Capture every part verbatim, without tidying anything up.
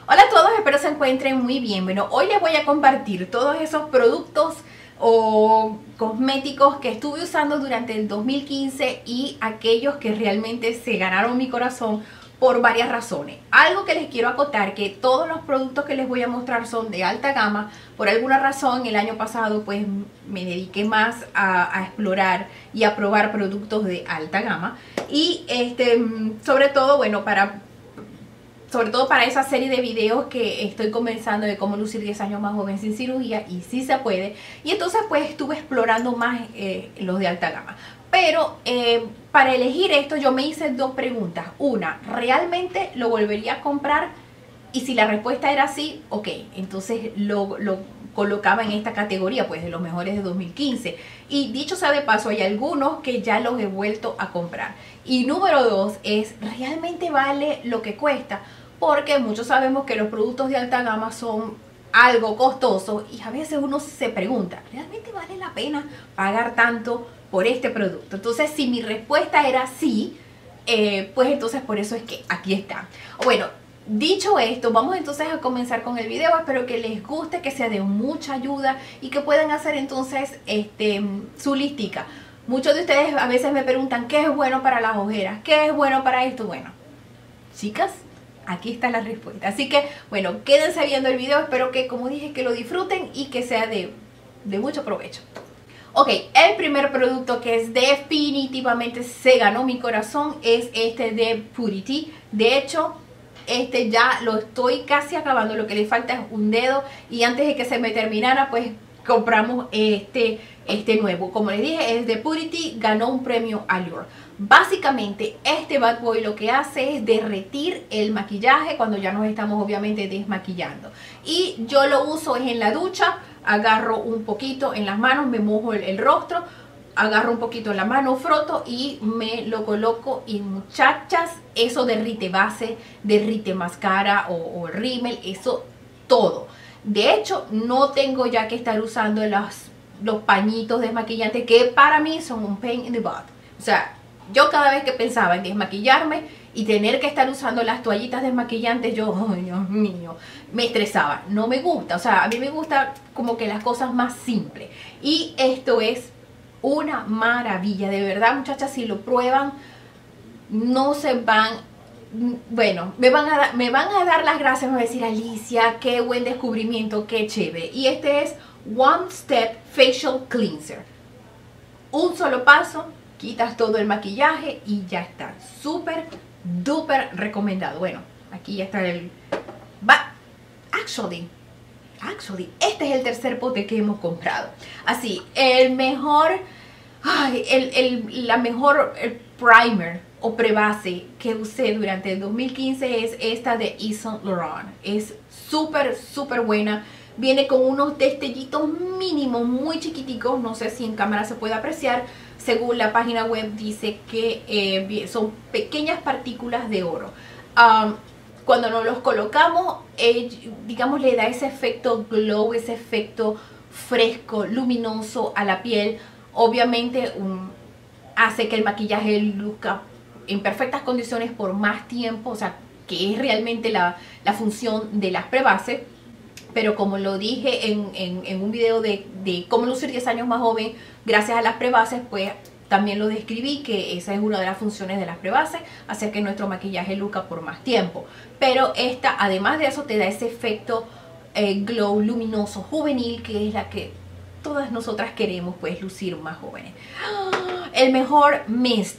Hola a todos, espero se encuentren muy bien. Bueno, hoy les voy a compartir todos esos productos o cosméticos que estuve usando durante el dos mil quince y aquellos que realmente se ganaron mi corazón por varias razones. Algo que les quiero acotar, que todos los productos que les voy a mostrar son de alta gama. Por alguna razón el año pasado pues me dediqué más a, a explorar y a probar productos de alta gama. Y este, sobre todo, bueno, para... sobre todo para esa serie de videos que estoy comenzando de cómo lucir diez años más joven sin cirugía, y sí se puede. Y entonces pues estuve explorando más eh, los de alta gama. Pero eh, para elegir esto yo me hice dos preguntas. Una, ¿realmente lo volvería a comprar? Y si la respuesta era sí, ok, entonces lo, lo colocaba en esta categoría, pues de los mejores de dos mil quince. Y dicho sea de paso, hay algunos que ya los he vuelto a comprar. Y número dos es, ¿realmente vale lo que cuesta? Porque muchos sabemos que los productos de alta gama son algo costosos y a veces uno se pregunta, ¿realmente vale la pena pagar tanto por este producto? Entonces, si mi respuesta era sí, eh, pues entonces por eso es que aquí está. Bueno, dicho esto, vamos entonces a comenzar con el video. Espero que les guste, que sea de mucha ayuda y que puedan hacer entonces este, su listica. Muchos de ustedes a veces me preguntan, ¿qué es bueno para las ojeras? ¿Qué es bueno para esto? Bueno, chicas, aquí está la respuesta. Así que, bueno, quédense viendo el video. Espero que, como dije, que lo disfruten y que sea de, de mucho provecho. Ok, el primer producto que es definitivamente se ganó mi corazón es este de Purity. De hecho, este ya lo estoy casi acabando. Lo que le falta es un dedo. Y antes de que se me terminara, pues compramos este, este nuevo. Como les dije, es de Purity. Ganó un premio Allure. Básicamente este Bad Boy lo que hace es derretir el maquillaje cuando ya nos estamos obviamente desmaquillando. Y yo lo uso es en la ducha, agarro un poquito en las manos, me mojo el, el rostro, agarro un poquito en la mano, froto y me lo coloco. Y muchachas, eso derrite base, derrite máscara o, o rímel, eso todo. De hecho, no tengo ya que estar usando los, los pañitos desmaquillantes que para mí son un pain in the butt. O sea, yo cada vez que pensaba en desmaquillarme y tener que estar usando las toallitas desmaquillantes, yo, oh, Dios mío, me estresaba. No me gusta, o sea, a mí me gusta como que las cosas más simples. Y esto es una maravilla, de verdad, muchachas, si lo prueban, no se van, bueno, me van a, da, me van a dar las gracias, me van a decir, Alicia, qué buen descubrimiento, qué chévere. Y este es One Step Facial Cleanser. Un solo paso, quitas todo el maquillaje y ya está. Súper, duper recomendado. Bueno, aquí ya está el... But, actually, actually, este es el tercer pote que hemos comprado. Así, el mejor... Ay, el, el, la mejor el primer o prebase que usé durante el dos mil quince es esta de Yves Saint Laurent. Es súper, súper buena. Viene con unos destellitos mínimos, muy chiquiticos. No sé si en cámara se puede apreciar. Según la página web dice que eh, son pequeñas partículas de oro. Um, cuando nos los colocamos, eh, digamos, le da ese efecto glow, ese efecto fresco, luminoso a la piel. Obviamente um, hace que el maquillaje luzca en perfectas condiciones por más tiempo. O sea, que es realmente la, la función de las prebases. Pero como lo dije en, en, en un video de, de cómo lucir diez años más joven gracias a las prebases, pues también lo describí, que esa es una de las funciones de las prebases, hacer que nuestro maquillaje luzca por más tiempo. Pero esta, además de eso, te da ese efecto eh, glow, luminoso, juvenil, que es la que todas nosotras queremos, pues lucir más jóvenes. El mejor mist.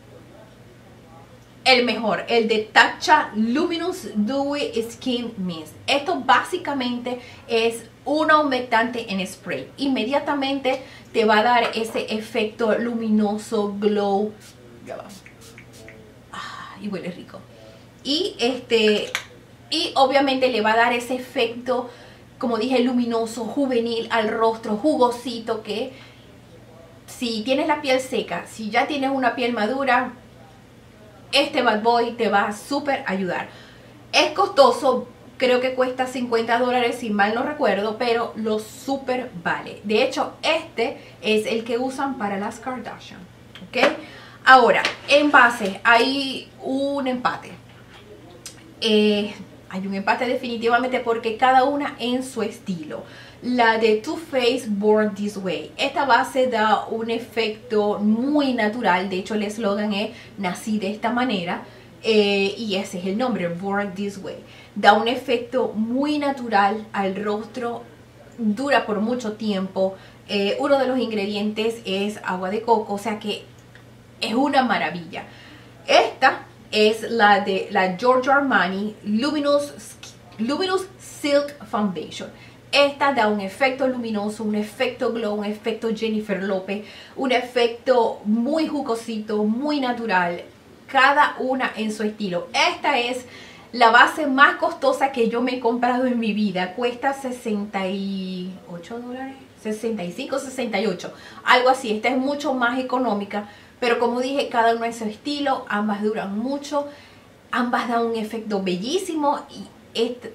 El mejor, el de Tatcha Luminous Dewy Skin Mist. Esto básicamente es un humectante en spray. Inmediatamente te va a dar ese efecto luminoso, glow. Ya va. Ah, y huele rico. Y este, y obviamente le va a dar ese efecto, como dije, luminoso, juvenil al rostro, jugosito, que si tienes la piel seca, si ya tienes una piel madura, este Bad Boy te va a súper ayudar. Es costoso, creo que cuesta cincuenta dólares si mal no recuerdo, pero lo súper vale. De hecho, este es el que usan para las Kardashian, ¿ok? Ahora, envases, hay un empate. Eh, hay un empate definitivamente porque cada una en su estilo. La de Too Faced Born This Way. Esta base da un efecto muy natural. De hecho, el eslogan es nací de esta manera. Eh, y ese es el nombre, Born This Way. Da un efecto muy natural al rostro. Dura por mucho tiempo. Eh, uno de los ingredientes es agua de coco. O sea que es una maravilla. Esta es la de la Giorgio Armani Luminous, Luminous Silk Foundation. Esta da un efecto luminoso, un efecto glow, un efecto Jennifer López, un efecto muy jugosito, muy natural. Cada una en su estilo. Esta es la base más costosa que yo me he comprado en mi vida. Cuesta sesenta y ocho dólares, sesenta y cinco, sesenta y ocho. Algo así. Esta es mucho más económica. Pero como dije, cada uno en su estilo, ambas duran mucho, ambas dan un efecto bellísimo y este,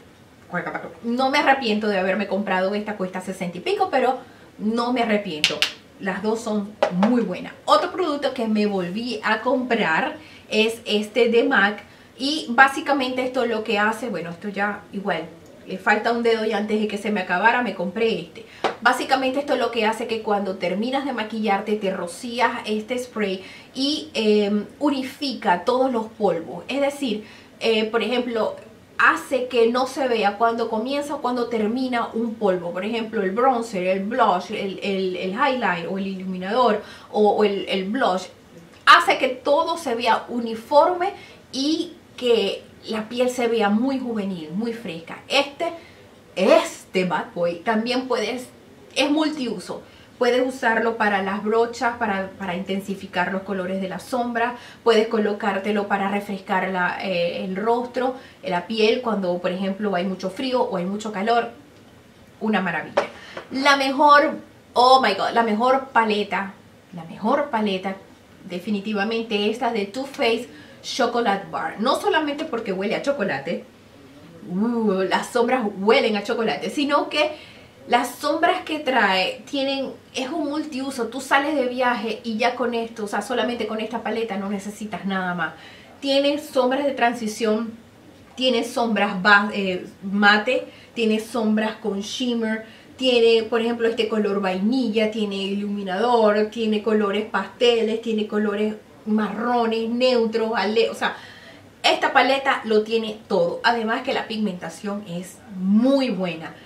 no me arrepiento de haberme comprado esta, cuesta sesenta y pico, pero no me arrepiento. Las dos son muy buenas. Otro producto que me volví a comprar es este de MAC y básicamente esto lo que hace, bueno, esto ya igual, le falta un dedo y antes de que se me acabara me compré este. Básicamente esto es lo que hace que cuando terminas de maquillarte te rocías este spray y eh, unifica todos los polvos. Es decir, eh, por ejemplo, hace que no se vea cuando comienza o cuando termina un polvo. Por ejemplo, el bronzer, el blush, el, el, el highlight o el iluminador o, o el, el blush. Hace que todo se vea uniforme y que la piel se vea muy juvenil, muy fresca. Este, este Bad Boy también puedes, es multiuso. Puedes usarlo para las brochas, para, para intensificar los colores de la sombra. Puedes colocártelo para refrescar la, eh, el rostro, la piel, cuando por ejemplo hay mucho frío o hay mucho calor. Una maravilla. La mejor, oh my god, la mejor paleta, la mejor paleta definitivamente esta de Too Faced Chocolate Bar. No solamente porque huele a chocolate, uh, las sombras huelen a chocolate, sino que las sombras que trae tienen, es un multiuso. Tú sales de viaje y ya con esto, o sea, solamente con esta paleta no necesitas nada más. Tiene sombras de transición, tiene sombras eh, mate, tiene sombras con shimmer, tiene, por ejemplo, este color vainilla, tiene iluminador, tiene colores pasteles, tiene colores marrones, neutros, ale, o sea, esta paleta lo tiene todo. Además que la pigmentación es muy buena.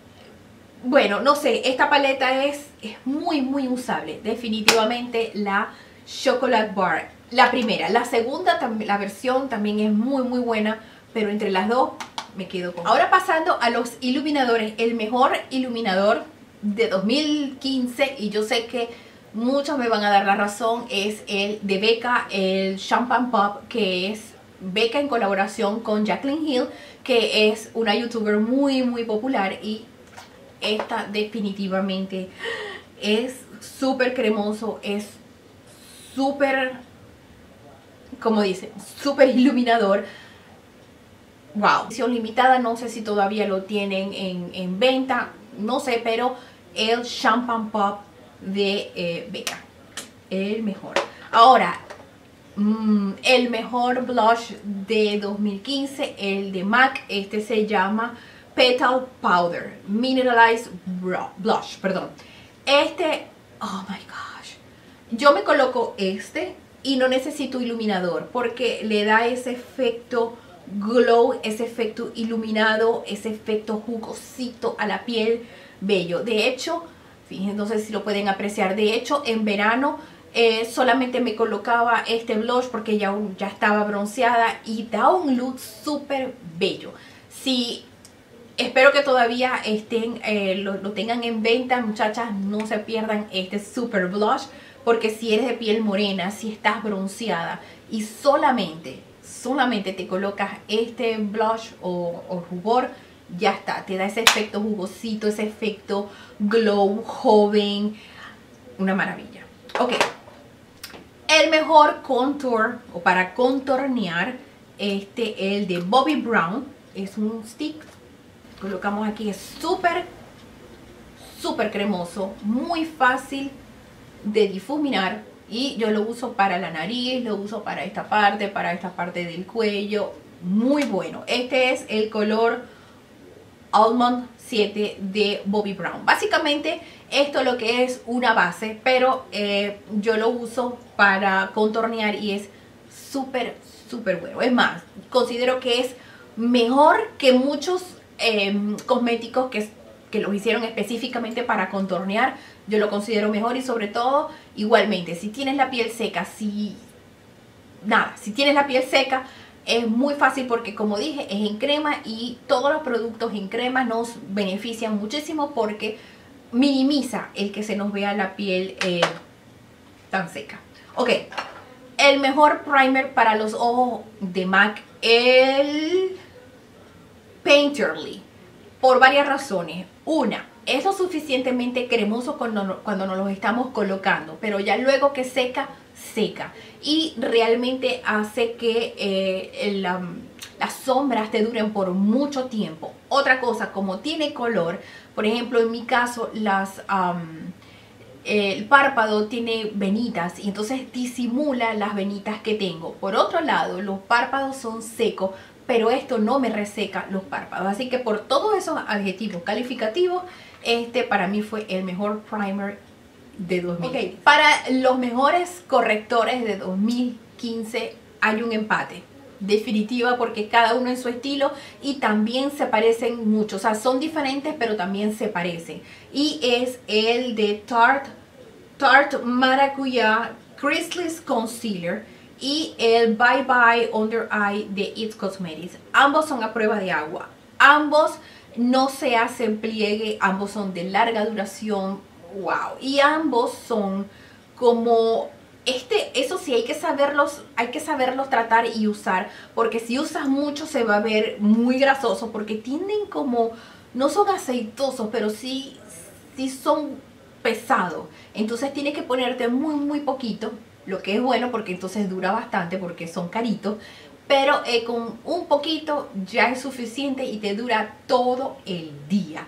Bueno, no sé, esta paleta es, es muy, muy usable. Definitivamente la Chocolate Bar. La primera, la segunda, la versión también es muy, muy buena. Pero entre las dos me quedo con... Ahora pasando a los iluminadores. El mejor iluminador de dos mil quince, y yo sé que muchos me van a dar la razón, es el de Becca, el Champagne Pop, que es Becca en colaboración con Jaclyn Hill, que es una youtuber muy, muy popular. Y esta definitivamente es súper cremoso, es súper, como dice, súper iluminador. Wow. Edición limitada, no sé si todavía lo tienen en, en venta, no sé, pero el Champagne Pop de eh, Becca, el mejor. Ahora, mmm, el mejor blush de dos mil quince, el de MAC, este se llama Petal Powder Mineralized Blush, perdón. Este, oh my gosh, yo me coloco este y no necesito iluminador porque le da ese efecto glow, ese efecto iluminado, ese efecto jugosito a la piel, bello. De hecho, fíjense, no sé si lo pueden apreciar, de hecho en verano eh, solamente me colocaba este blush porque ya, ya estaba bronceada y da un look súper bello. Si espero que todavía estén, eh, lo, lo tengan en venta, muchachas, no se pierdan este super blush, porque si eres de piel morena, si estás bronceada y solamente, solamente te colocas este blush o, o rubor, ya está, te da ese efecto jugosito, ese efecto glow, joven, una maravilla. Ok, el mejor contour o para contornear, este, el de Bobbi Brown, es un stick. Colocamos aquí, es súper, súper cremoso, muy fácil de difuminar y yo lo uso para la nariz, lo uso para esta parte, para esta parte del cuello, muy bueno. Este es el color Almond siete de Bobbi Brown. Básicamente esto lo que es una base, pero eh, yo lo uso para contornear y es súper, súper bueno. Es más, considero que es mejor que muchos eh, cosméticos que, que los hicieron específicamente para contornear. Yo lo considero mejor y sobre todo, igualmente, si tienes la piel seca, si... Nada, si tienes la piel seca, es muy fácil porque, como dije, es en crema y todos los productos en crema nos benefician muchísimo porque minimiza el que se nos vea la piel eh, tan seca. Ok, el mejor primer para los ojos de MAC, el Painterly, por varias razones. Una, es lo suficientemente cremoso cuando, cuando nos los estamos colocando, pero ya luego que seca, seca y realmente hace que eh, la, las sombras te duren por mucho tiempo. Otra cosa, como tiene color, por ejemplo en mi caso las um, el párpado tiene venitas y entonces disimula las venitas que tengo. Por otro lado, los párpados son secos, pero esto no me reseca los párpados, así que por todos esos adjetivos calificativos, este para mí fue el mejor primer de dos mil quince. Okay, para los mejores correctores de dos mil quince hay un empate, definitiva, porque cada uno en su estilo y también se parecen mucho, o sea, son diferentes pero también se parecen. Y es el de Tarte, Tarte Maracuyá Creaseless Concealer y el Bye Bye Under Eye de It Cosmetics. Ambos son a prueba de agua, ambos no se hacen pliegue, ambos son de larga duración. Wow, y ambos son como este, eso sí, hay que saberlos, hay que saberlos tratar y usar, porque si usas mucho se va a ver muy grasoso, porque tienden como, no son aceitosos, pero sí, sí son pesados. Entonces tienes que ponerte muy muy poquito, lo que es bueno porque entonces dura bastante, porque son caritos, pero eh, con un poquito ya es suficiente y te dura todo el día.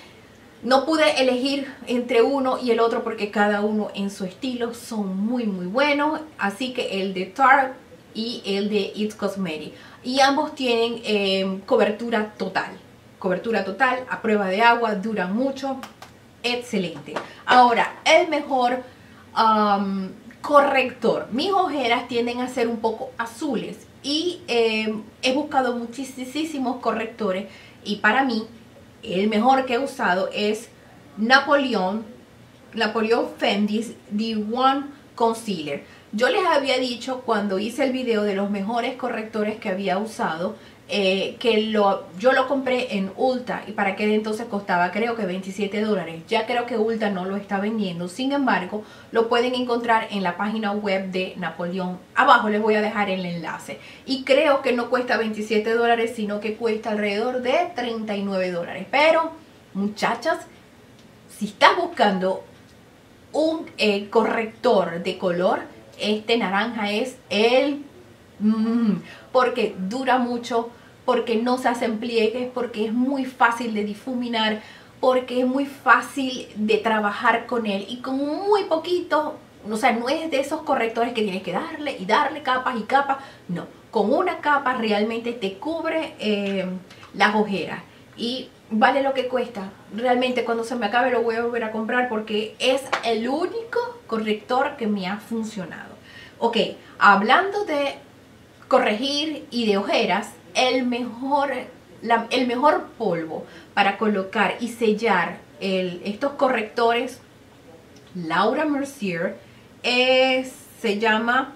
No pude elegir entre uno y el otro porque cada uno en su estilo son muy muy buenos. Así que el de Tarte y el de It Cosmetics. Y ambos tienen eh, cobertura total. Cobertura total, a prueba de agua, duran mucho. Excelente. Ahora, el mejor um, corrector. Mis ojeras tienden a ser un poco azules. Y eh, he buscado muchísimos correctores. Y para mí, el mejor que he usado es Napoleon, Napoleon Fendi's The One Concealer. Yo les había dicho cuando hice el video de los mejores correctores que había usado, eh, que lo, yo lo compré en Ulta y para aquel entonces costaba creo que veintisiete dólares. Ya creo que Ulta no lo está vendiendo, sin embargo lo pueden encontrar en la página web de Napoleon. Abajo les voy a dejar el enlace y creo que no cuesta veintisiete dólares, sino que cuesta alrededor de treinta y nueve dólares. Pero muchachas, si estás buscando un eh, corrector de color, este naranja es el mm, porque dura mucho, porque no se hacen pliegues, porque es muy fácil de difuminar, porque es muy fácil de trabajar con él y con muy poquito. O sea, no es de esos correctores que tienes que darle y darle capas y capas. No, con una capa realmente te cubre eh, las ojeras y vale lo que cuesta. Realmente cuando se me acabe lo voy a volver a comprar porque es el único corrector que me ha funcionado. Ok, hablando de corregir y de ojeras, el mejor, la, el mejor polvo para colocar y sellar el, estos correctores Laura Mercier es, se llama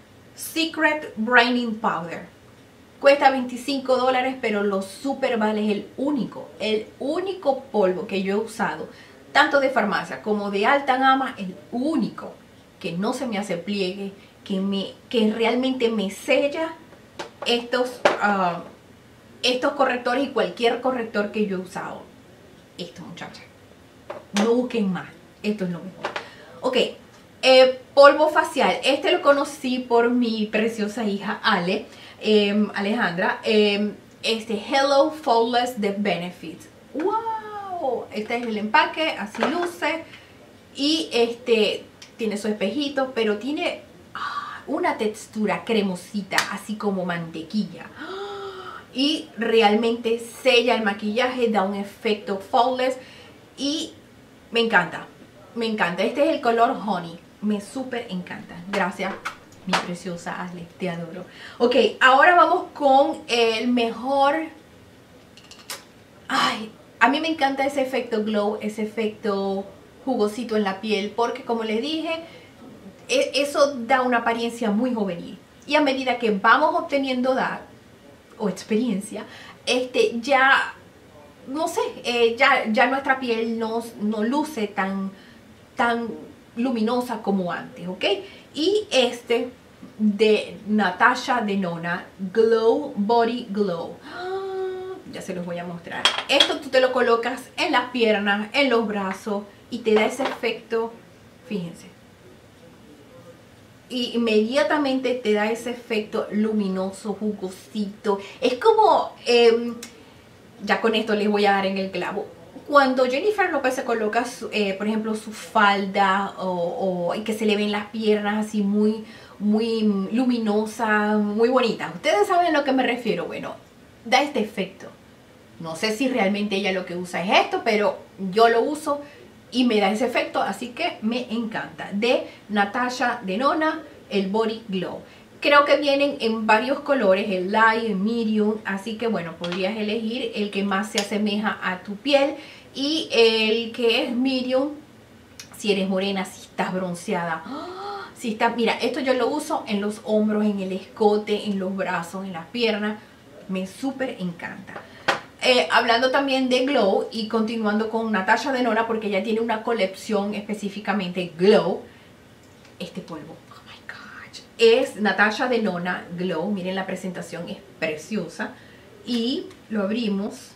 Secret Brightening Powder. Cuesta veinticinco dólares, pero lo super vale. Es el único, el único polvo que yo he usado, tanto de farmacia como de alta gama, el único que no se me hace pliegue, que, me, que realmente me sella estos, uh, estos correctores y cualquier corrector que yo he usado. Esto, muchachas, no busquen más, esto es lo mejor. Ok, eh, polvo facial. Este lo conocí por mi preciosa hija Ale, eh, Alejandra. Eh, este Hello Flawless de Benefit. ¡Wow! Este es el empaque, así luce. Y este tiene su espejito, pero tiene ah, una textura cremosita, así como mantequilla. ¡Ah! y realmente sella el maquillaje, da un efecto flawless y me encanta, me encanta. Este es el color Honey, me súper encanta. Gracias, mi preciosa Ashley, te adoro. Ok, ahora vamos con el mejor. Ay, a mí me encanta ese efecto glow, ese efecto jugosito en la piel, porque como les dije, eso da una apariencia muy juvenil. Y a medida que vamos obteniendo edad o experiencia, este ya, no sé, eh, ya, ya nuestra piel no, no luce tan, tan luminosa como antes, ¿ok? Y este de Natasha Denona, Glow Body Glow. Ya se los voy a mostrar. Esto tú te lo colocas en las piernas, en los brazos y te da ese efecto, fíjense. Y inmediatamente te da ese efecto luminoso, jugosito. Es como, eh, ya con esto les voy a dar en el clavo. Cuando Jennifer López se coloca, eh, por ejemplo, su falda o, o que se le ven las piernas así muy, muy luminosa, muy bonita. Ustedes saben a lo que me refiero. Bueno, da este efecto. No sé si realmente ella lo que usa es esto, pero yo lo uso y me da ese efecto, así que me encanta. De Natasha Denona, el Body Glow. Creo que vienen en varios colores, el light, el medium, así que bueno, podrías elegir el que más se asemeja a tu piel y el que es medium, si eres morena, si estás bronceada. Si está, mira, esto yo lo uso en los hombros, en el escote, en los brazos, en las piernas. Me súper encanta. Eh, hablando también de Glow y continuando con Natasha Denona, porque ella tiene una colección específicamente Glow. Este polvo, oh my god, es Natasha Denona Glow. Miren, la presentación es preciosa. Y lo abrimos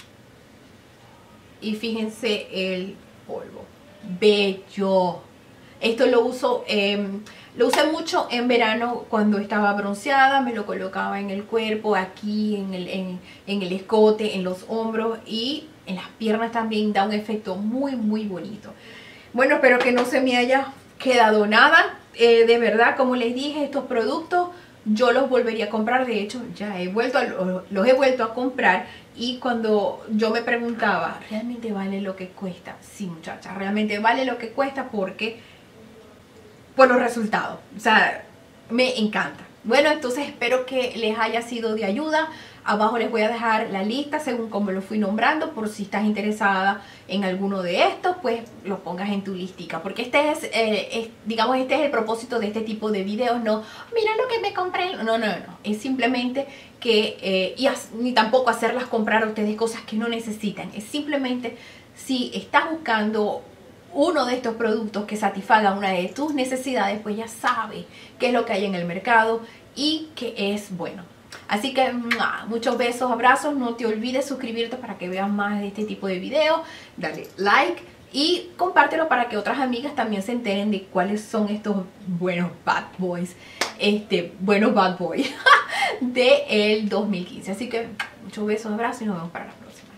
y fíjense el polvo, bello. Esto lo uso, eh, lo usé mucho en verano cuando estaba bronceada. Me lo colocaba en el cuerpo, aquí en el, en, en el escote, en los hombros y en las piernas también. Da un efecto muy muy bonito. Bueno, espero que no se me haya quedado nada. Eh, de verdad, como les dije, estos productos yo los volvería a comprar. De hecho, ya he vuelto a, los he vuelto a comprar. Y cuando yo me preguntaba, ¿realmente vale lo que cuesta? Sí, muchachas, realmente vale lo que cuesta porque por los resultados, o sea, me encanta. Bueno, entonces espero que les haya sido de ayuda. Abajo les voy a dejar la lista según como lo fui nombrando, por si estás interesada en alguno de estos, pues los pongas en tu listica, porque este es, eh, es digamos, este es el propósito de este tipo de videos. No, mira lo que me compré, no, no, no, es simplemente que, eh, y as, ni tampoco hacerlas comprar a ustedes cosas que no necesitan. Es simplemente si estás buscando uno de estos productos que satisfaga una de tus necesidades, pues ya sabes qué es lo que hay en el mercado y que es bueno. Así que muchos besos, abrazos. No te olvides suscribirte para que veas más de este tipo de videos. Dale like y compártelo para que otras amigas también se enteren de cuáles son estos buenos bad boys. Este, buenos bad boys de el dos mil quince. Así que muchos besos, abrazos y nos vemos para la próxima.